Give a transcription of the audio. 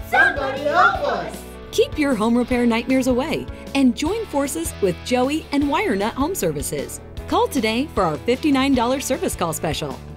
Somebody help us! Keep your home repair nightmares away and join forces with Joey and WireNut Home Services. Call today for our $59 service call special.